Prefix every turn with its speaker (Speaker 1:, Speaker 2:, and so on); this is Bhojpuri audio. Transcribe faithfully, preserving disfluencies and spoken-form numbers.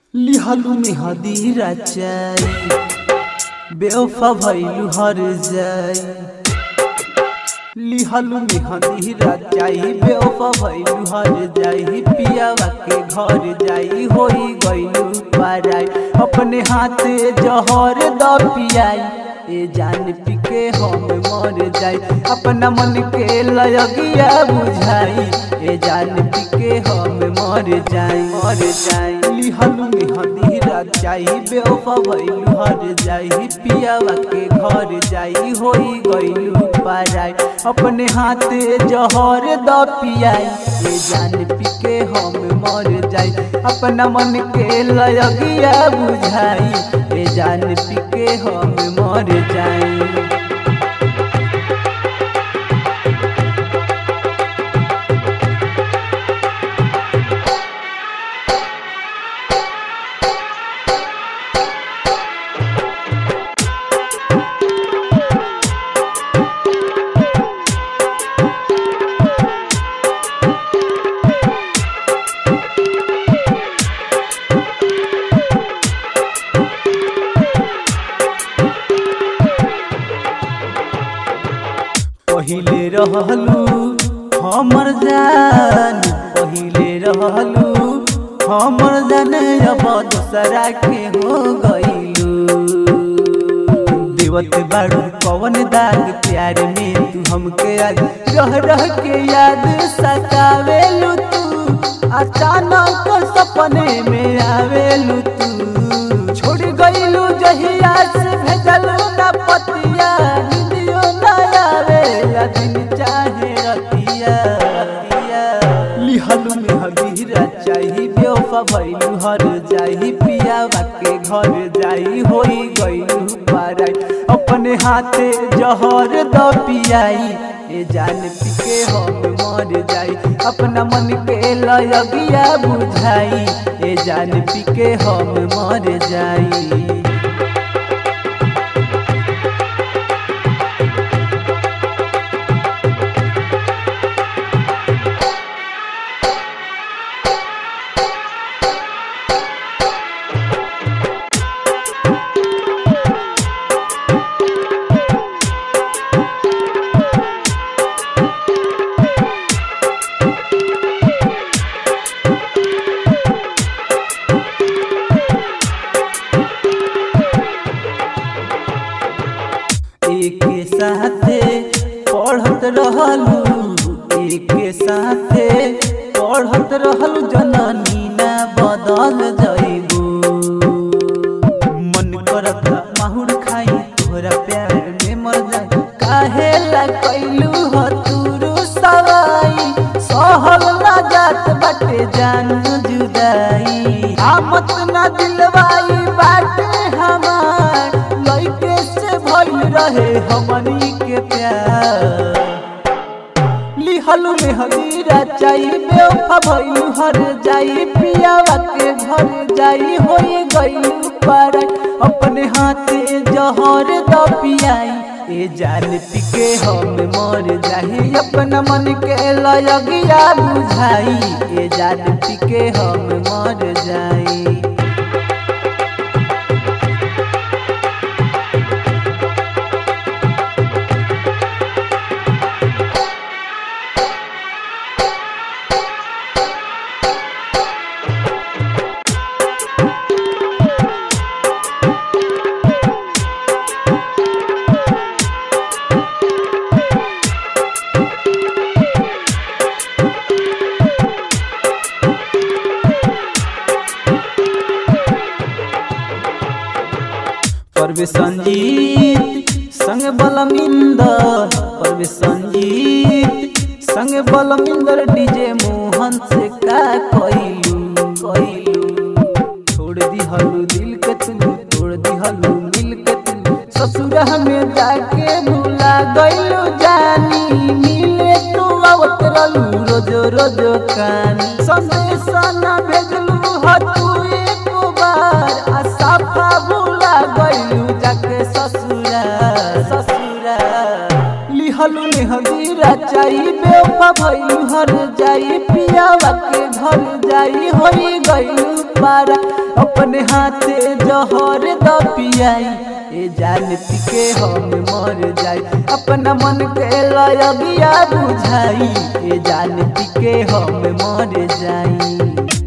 Speaker 1: लिहलू में हदीरा चाई बेवफा भइलू हर जाई। लिहलू में हदीरा चाई बेवफा भइलू हर जाई। पियावा के घर जाई होई गइलू पाराई। अपने हाथे जहर द पियाई ए जान पी के हम मर जाई। अपना मन के लयगिया बुझाई ए जान पी के हम मर जाई मर जाई। लिहलू में हदीरा चाई बेवफा भइलू हर जाई। पियावा के घर जाई होई गइलू पाराई। अपने हाथे जहर द पियाई ए जान पी के हम मर जाई। अपना मन के लयगिया बुझाई ए जान पी के हम मर जाई। पहिले रहलू हमर जान पहिले रहलू हमर जान अब दूसरा के हो गइलू। देवत बाड़ू कवन दाग प्यार में तू हमके आज रह रह के याद सतावेलू। तू अचानक सपने में आवेलू। तू छोड़ गइलू जहिया से भेजलू ना पतिया। निदियो ना आवेला दिन चाहे रतिया। लिहलू में हदीरा चाही बेवफा भइलू हर जाई। पियावा के घर जाई होई गइलू पाराई। अपने हाथे जहर द पियाई ए जान पी के हम मर जाई। अपना मन के लयगिया बुझाई ए जान पी के हम मर जाई। एक साथे पढ़त रहलू एक साथे पढ़त रहलू। जननी ना बदल जाइबू। मन करत माहुर खाई तोहरा प्यार में मर जाई। काहे ला कइलू ह तू सवाई। सहल ना जात बाटे जान जुदाई। आमत ना दिलवाई बाटे हमार। लइके से भइल रहे हमनी के प्यार। लिहलू में हदीरा चाई बेवफा भइलू हर जाई। पियावा के घर जाई होई गइलू पाराई। अपने हाथे जहर द पियाई ए जान पी के हम मर जाई। अपना मन के लयगिया बुझाई ए जान पी के हम मर जाई। परवेश संजीत संग बलमिंदर परवेश संजीत संग बलमिंदर डीजे मोहन से का कइलू कइलू। छोड़ दिहलू दिल के तू तोड़ दिहलू मिल के तू। ससुरा में जाके भूला गइलू जानी। मिले तू आवत रहलू रोज रोज कानी। संदेश ना भेजलू ह तू एक बार। आ साफा भूला गइलू जाके ससुरा ससुरा। लिहलू में हदीरा चाई बेवफा भइलू हर जाई। पियावा के घर जाई होई गइलू पाराई। अपने हाथे जहर द पियाई ए जानती के हम मर जाई अपना मन के लगिया बुझाई ए जानती के हम मर जाई।